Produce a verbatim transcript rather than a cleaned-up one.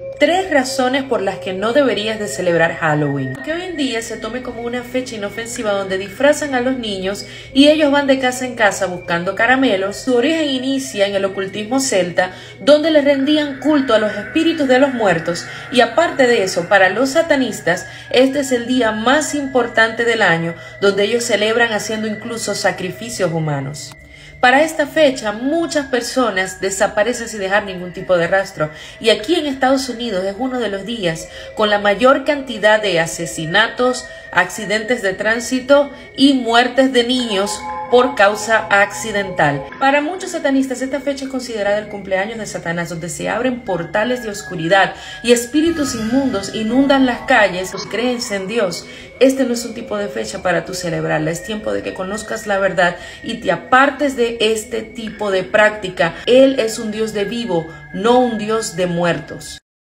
Tres razones por las que no deberías de celebrar Halloween. Que hoy en día se tome como una fecha inofensiva donde disfrazan a los niños y ellos van de casa en casa buscando caramelos. Su origen inicia en el ocultismo celta, donde le rendían culto a los espíritus de los muertos, y aparte de eso, para los satanistas, este es el día más importante del año, donde ellos celebran haciendo incluso sacrificios humanos. Para esta fecha, muchas personas desaparecen sin dejar ningún tipo de rastro, y aquí en Estados Unidos es uno de los días con la mayor cantidad de asesinatos, accidentes de tránsito y muertes de niños por causa accidental. Para muchos satanistas, esta fecha es considerada el cumpleaños de Satanás, donde se abren portales de oscuridad y espíritus inmundos inundan las calles. Pues créense en Dios. Este no es un tipo de fecha para tú celebrarla. Es tiempo de que conozcas la verdad y te apartes de este tipo de práctica. Él es un Dios de vivo, no un Dios de muertos.